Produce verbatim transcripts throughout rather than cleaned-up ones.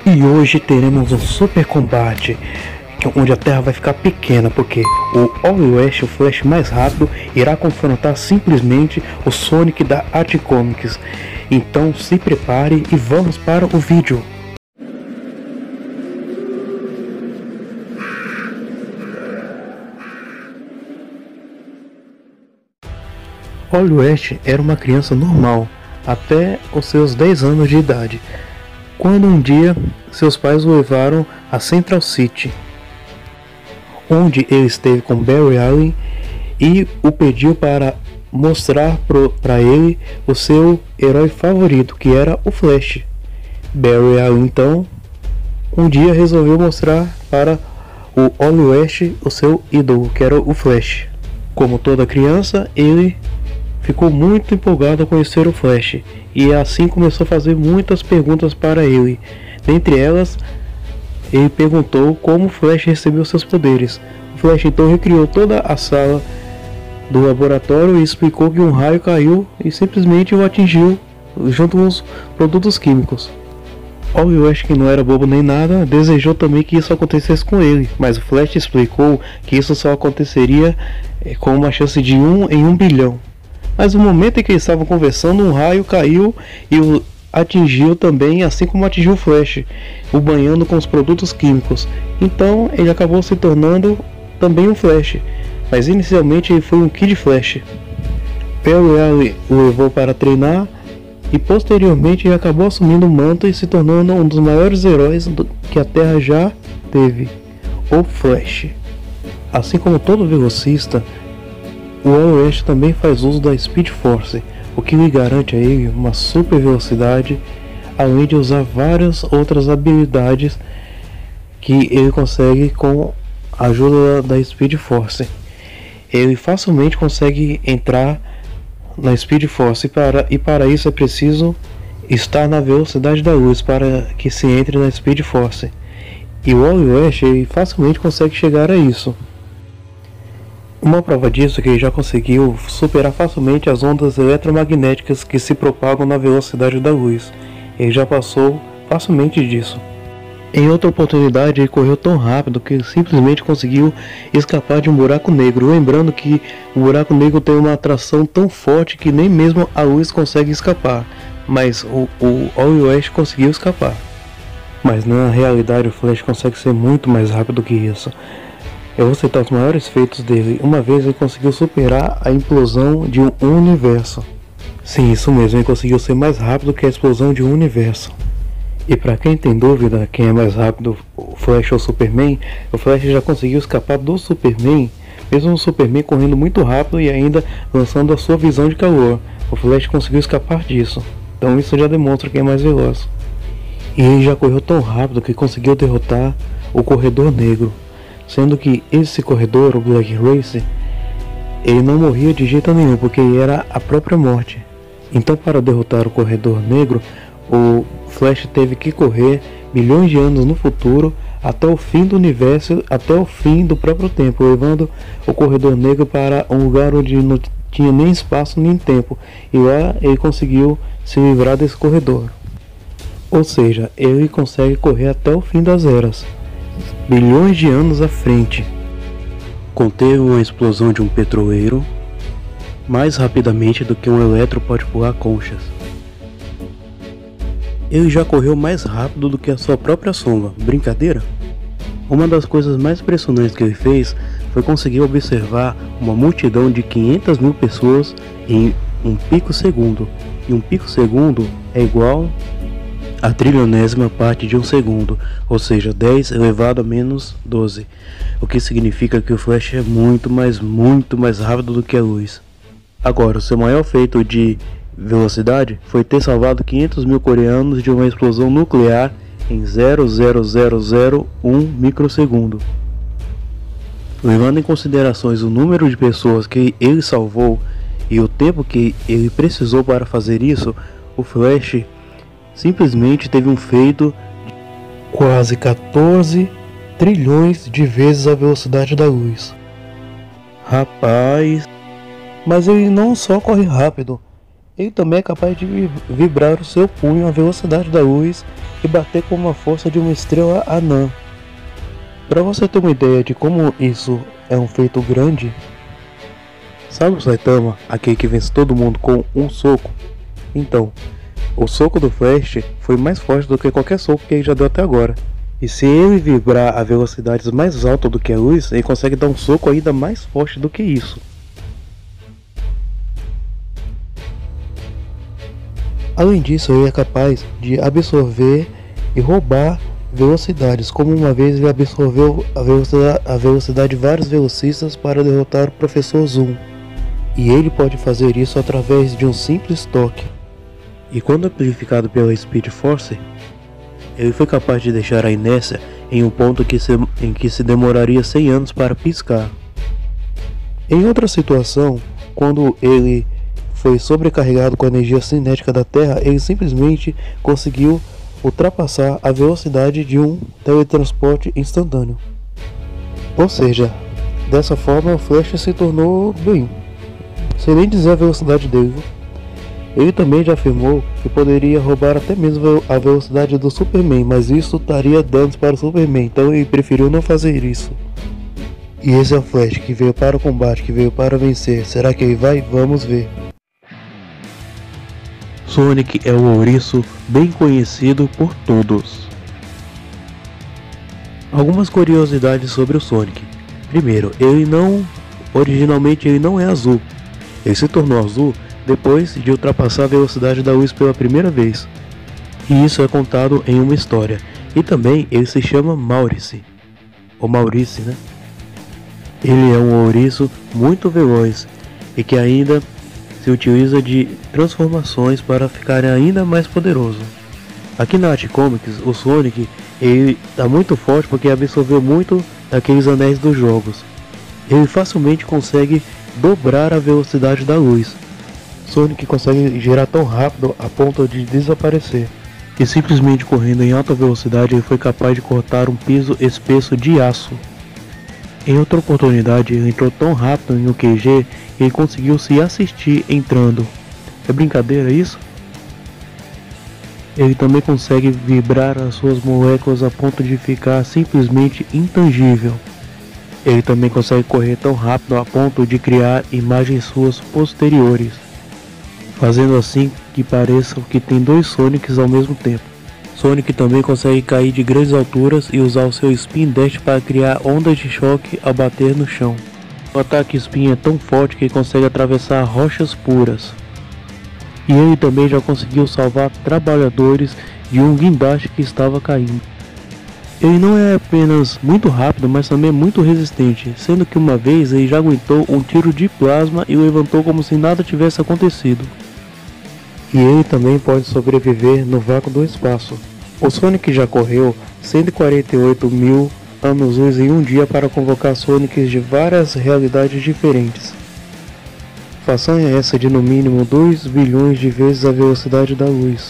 E hoje teremos um super combate, onde a Terra vai ficar pequena, porque o Wally West, o Flash mais rápido, irá confrontar simplesmente o Sonic da Archie Comics. Então se prepare e vamos para o vídeo. Wally West era uma criança normal, até os seus dez anos de idade, quando um dia seus pais o levaram a Central City, onde ele esteve com Barry Allen e o pediu para mostrar para ele o seu herói favorito, que era o Flash. Barry Allen então um dia resolveu mostrar para o Wally West o seu ídolo, que era o Flash. Como toda criança, ele ficou muito empolgado a conhecer o Flash e assim começou a fazer muitas perguntas para ele. Dentre elas, ele perguntou como o Flash recebeu seus poderes. O Flash então recriou toda a sala do laboratório e explicou que um raio caiu e simplesmente o atingiu junto com os produtos químicos. Wally West, que não era bobo nem nada, desejou também que isso acontecesse com ele, mas o Flash explicou que isso só aconteceria com uma chance de um em um bilhão. Mas no momento em que eles estavam conversando, um raio caiu e o atingiu também, assim como atingiu o Flash, o banhando com os produtos químicos. Então ele acabou se tornando também um Flash, mas inicialmente ele foi um Kid Flash. Barry Allen o levou para treinar e posteriormente ele acabou assumindo o manto e se tornando um dos maiores heróis do que a Terra já teve, o Flash. Assim como todo velocista, o Wally West também faz uso da Speed Force, o que lhe garante a ele uma super velocidade, além de usar várias outras habilidades que ele consegue com a ajuda da Speed Force. Ele facilmente consegue entrar na Speed Force e para, e para isso é preciso estar na velocidade da luz para que se entre na Speed Force. E o Wally West ele facilmente consegue chegar a isso. Uma prova disso é que ele já conseguiu superar facilmente as ondas eletromagnéticas que se propagam na velocidade da luz. Ele já passou facilmente disso. Em outra oportunidade, ele correu tão rápido que ele simplesmente conseguiu escapar de um buraco negro. Lembrando que o buraco negro tem uma atração tão forte que nem mesmo a luz consegue escapar. Mas o, o Wally West conseguiu escapar. Mas na realidade o Flash consegue ser muito mais rápido que isso. Eu vou citar os maiores feitos dele. Uma vez ele conseguiu superar a implosão de um universo. Sim, isso mesmo, ele conseguiu ser mais rápido que a explosão de um universo. E para quem tem dúvida quem é mais rápido, o Flash ou o Superman, o Flash já conseguiu escapar do Superman, mesmo o Superman correndo muito rápido e ainda lançando a sua visão de calor. O Flash conseguiu escapar disso, então isso já demonstra quem é mais veloz. E ele já correu tão rápido que conseguiu derrotar o Corredor Negro. Sendo que esse corredor, o Black Race, ele não morria de jeito nenhum, porque ele era a própria morte. Então, para derrotar o Corredor Negro, o Flash teve que correr milhões de anos no futuro, até o fim do universo, até o fim do próprio tempo, levando o Corredor Negro para um lugar onde não tinha nem espaço nem tempo, e lá ele conseguiu se livrar desse corredor. Ou seja, ele consegue correr até o fim das eras, bilhões de anos à frente. Conteve uma explosão de um petroleiro mais rapidamente do que um eletro pode pular conchas. Ele já correu mais rápido do que a sua própria sombra. Brincadeira? Uma das coisas mais impressionantes que ele fez foi conseguir observar uma multidão de quinhentas mil pessoas em um pico segundo. E um pico segundo é igual a trilionésima parte de um segundo, ou seja, dez elevado a menos doze, o que significa que o Flash é muito, mas muito mais rápido do que a luz. Agora, o seu maior feito de velocidade foi ter salvado quinhentos mil coreanos de uma explosão nuclear em zero vírgula zero zero um microsegundo. Levando em considerações o número de pessoas que ele salvou e o tempo que ele precisou para fazer isso, o Flash simplesmente teve um feito de quase quatorze trilhões de vezes a velocidade da luz. Rapaz, mas ele não só corre rápido, Ele também é capaz de vibrar o seu punho à velocidade da luz e bater com uma força de uma estrela anã. Para você ter uma ideia de como isso é um feito grande, sabe o Saitama, aquele que vence todo mundo com um soco? Então, o soco do Flash foi mais forte do que qualquer soco que ele já deu até agora. E se ele vibrar a velocidades mais altas do que a luz, ele consegue dar um soco ainda mais forte do que isso. Além disso, ele é capaz de absorver e roubar velocidades, como uma vez ele absorveu a velocidade, a velocidade de vários velocistas para derrotar o Professor Zoom. E ele pode fazer isso através de um simples toque. E quando amplificado pela Speed Force, ele foi capaz de deixar a inércia em um ponto que se, em que se demoraria cem anos para piscar. Em outra situação, quando ele foi sobrecarregado com a energia cinética da Terra, ele simplesmente conseguiu ultrapassar a velocidade de um teletransporte instantâneo. Ou seja, dessa forma o Flash se tornou bem, sem nem dizer a velocidade dele. Ele também já afirmou que poderia roubar até mesmo a velocidade do Superman, mas isso daria danos para o Superman, então ele preferiu não fazer isso. E esse é o Flash que veio para o combate, que veio para vencer. Será que ele vai? Vamos ver. Sonic é um ouriço bem conhecido por todos. Algumas curiosidades sobre o Sonic. Primeiro, ele não, originalmente ele não é azul. Ele se tornou azul depois de ultrapassar a velocidade da luz pela primeira vez. E isso é contado em uma história. E também ele se chama Maurice, ou Maurice, né? Ele é um ouriço muito veloz e que ainda se utiliza de transformações para ficar ainda mais poderoso. Aqui na Art Comics, o Sonic ele está muito forte porque absorveu muito daqueles anéis dos jogos. Ele facilmente consegue dobrar a velocidade da luz. Sonic consegue girar tão rápido a ponto de desaparecer. E simplesmente correndo em alta velocidade ele foi capaz de cortar um piso espesso de aço. Em outra oportunidade ele entrou tão rápido em um Q G que ele conseguiu se assistir entrando. É brincadeira isso? Ele também consegue vibrar as suas moléculas a ponto de ficar simplesmente intangível. Ele também consegue correr tão rápido a ponto de criar imagens suas posteriores, fazendo assim que pareça que tem dois Sonics ao mesmo tempo. Sonic também consegue cair de grandes alturas e usar o seu Spin Dash para criar ondas de choque ao bater no chão. O ataque Spin é tão forte que ele consegue atravessar rochas puras. E ele também já conseguiu salvar trabalhadores de um guindaste que estava caindo. Ele não é apenas muito rápido, mas também é muito resistente, sendo que uma vez ele já aguentou um tiro de plasma e levantou como se nada tivesse acontecido. E ele também pode sobreviver no vácuo do espaço. O Sonic já correu cento e quarenta e oito mil anos-luz em um dia para convocar Sonics de várias realidades diferentes. Façanha essa de no mínimo dois bilhões de vezes a velocidade da luz.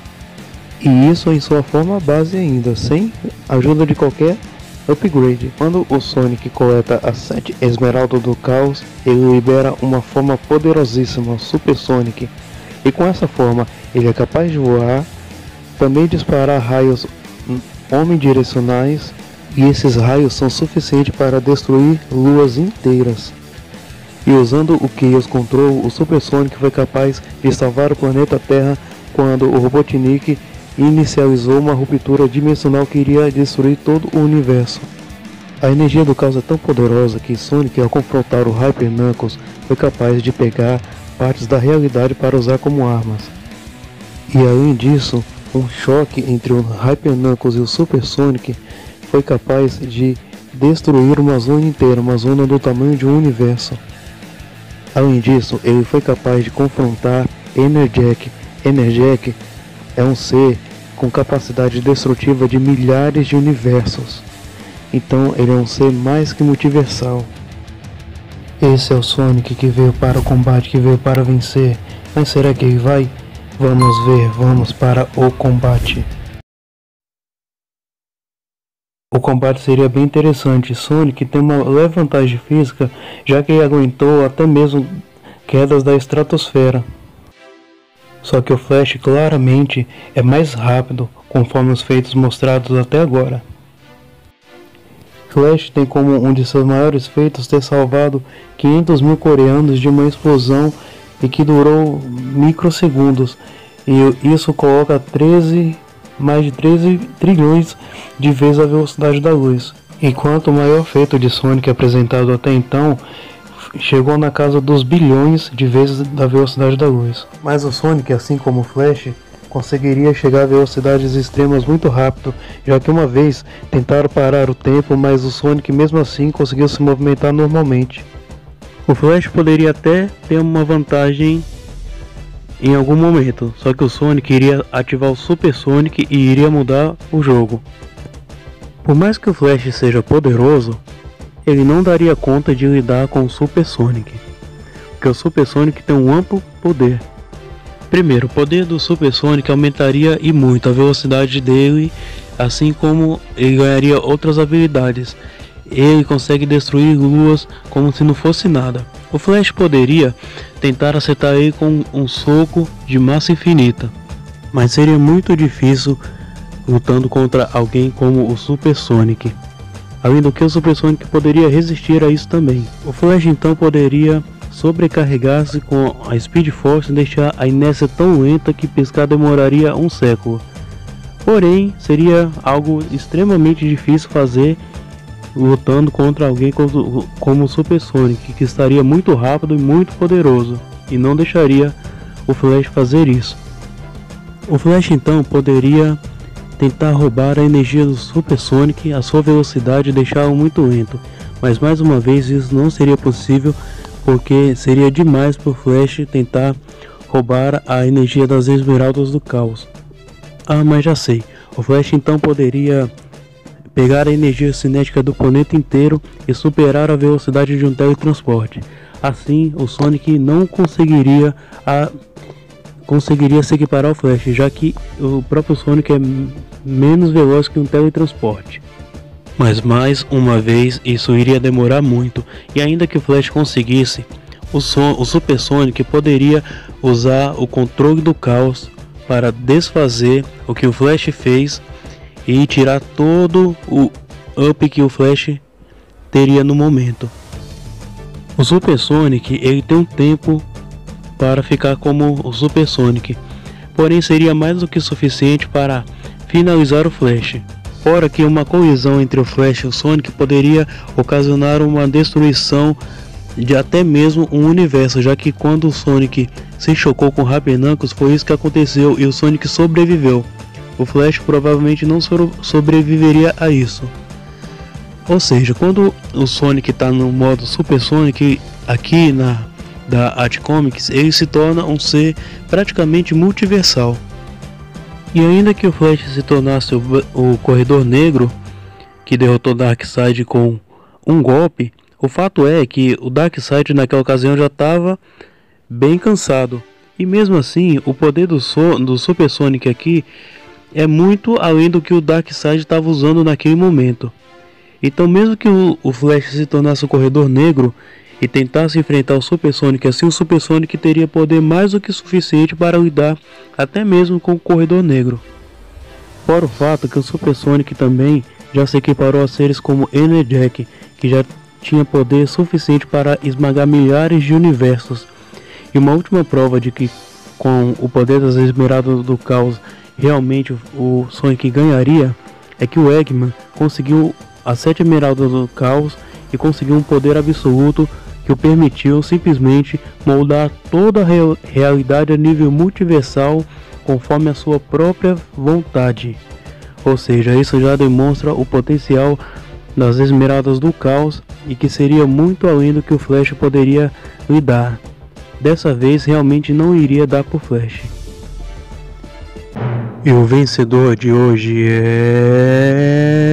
E isso em sua forma base ainda, sem ajuda de qualquer upgrade. Quando o Sonic coleta as sete esmeraldas do caos, ele libera uma forma poderosíssima, Super Sonic. E com essa forma ele é capaz de voar, também disparar raios omnidirecionais, e esses raios são suficientes para destruir luas inteiras. E usando o Chaos Control, o Super Sonic foi capaz de salvar o planeta Terra quando o Robotnik inicializou uma ruptura dimensional que iria destruir todo o universo. A energia do caos é tão poderosa que Sonic, ao confrontar o Hyper Knuckles, foi capaz de pegar partes da realidade para usar como armas. E além disso, um choque entre o Hyper Knuckles e o Super Sonic foi capaz de destruir uma zona inteira, uma zona do tamanho de um universo. Além disso, ele foi capaz de confrontar Enerjack. Enerjack é um ser com capacidade destrutiva de milhares de universos. Então ele é um ser mais que multiversal. Esse é o Sonic que veio para o combate, que veio para vencer. Mas será que ele vai? Vamos ver, vamos para o combate. O combate seria bem interessante. Sonic tem uma leve vantagem física, já que ele aguentou até mesmo quedas da estratosfera. Só que o Flash claramente é mais rápido, conforme os feitos mostrados até agora. Flash tem como um de seus maiores feitos ter salvado quinhentos mil coreanos de uma explosão e que durou microsegundos, e isso coloca treze, mais de treze trilhões de vezes a velocidade da luz, enquanto o maior feito de Sonic apresentado até então chegou na casa dos bilhões de vezes da velocidade da luz. Mas o Sonic, assim como o Flash, conseguiria chegar a velocidades extremas muito rápido, já que uma vez tentaram parar o tempo, mas o Sonic mesmo assim conseguiu se movimentar normalmente. O Flash poderia até ter uma vantagem em algum momento, só que o Sonic iria ativar o Super Sonic e iria mudar o jogo. Por mais que o Flash seja poderoso, ele não daria conta de lidar com o Super Sonic, porque o Super Sonic tem um amplo poder. Primeiro, o poder do Super Sonic aumentaria e muito a velocidade dele, assim como ele ganharia outras habilidades. Ele consegue destruir luas como se não fosse nada. O Flash poderia tentar acertar ele com um soco de massa infinita, mas seria muito difícil lutando contra alguém como o Super Sonic. Além do que, o Super Sonic poderia resistir a isso também. O Flash então poderia sobrecarregar-se com a Speed Force e deixar a inércia tão lenta que piscar demoraria um século. Porém, seria algo extremamente difícil fazer lutando contra alguém como o Super Sonic, que estaria muito rápido e muito poderoso, e não deixaria o Flash fazer isso. O Flash então poderia tentar roubar a energia do Super Sonic, a sua velocidade e deixá-lo muito lento, mas mais uma vez isso não seria possível, porque seria demais para o Flash tentar roubar a energia das Esmeraldas do Caos. Ah, mas já sei, o Flash então poderia pegar a energia cinética do planeta inteiro e superar a velocidade de um teletransporte. Assim, o Sonic não conseguiria a conseguiria se equiparar ao Flash, já que o próprio Sonic é menos veloz que um teletransporte. Mas mais uma vez isso iria demorar muito, e ainda que o Flash conseguisse, o, Son o Super Sonic poderia usar o controle do caos para desfazer o que o Flash fez e tirar todo o up que o Flash teria no momento. O Super Sonic ele tem um tempo para ficar como o Super Sonic, porém seria mais do que suficiente para finalizar o Flash. Fora que uma colisão entre o Flash e o Sonic poderia ocasionar uma destruição de até mesmo um universo, já que quando o Sonic se chocou com o Rapinacos foi isso que aconteceu e o Sonic sobreviveu. O Flash provavelmente não so sobreviveria a isso. Ou seja, quando o Sonic está no modo Super Sonic aqui na da Art Comics, ele se torna um ser praticamente multiversal. E ainda que o Flash se tornasse o, o Corredor Negro, que derrotou Darkseid com um golpe, o fato é que o Darkseid naquela ocasião já estava bem cansado. E mesmo assim, o poder do, so do Super Sonic aqui é muito além do que o Darkseid estava usando naquele momento. Então mesmo que o, o Flash se tornasse o Corredor Negro e tentasse enfrentar o Super Sonic, assim o Super Sonic teria poder mais do que suficiente para lidar até mesmo com o Corredor Negro. Fora o fato que o Super Sonic também já se equiparou a seres como Enerjack, que já tinha poder suficiente para esmagar milhares de universos. E uma última prova de que com o poder das Esmeraldas do Caos realmente o Sonic ganharia é que o Eggman conseguiu as sete Esmeraldas do Caos e conseguiu um poder absoluto que o permitiu simplesmente moldar toda a real realidade a nível multiversal conforme a sua própria vontade. Ou seja, isso já demonstra o potencial das Esmeraldas do Caos e que seria muito além do que o Flash poderia lidar. Dessa vez realmente não iria dar pro Flash. E o vencedor de hoje é...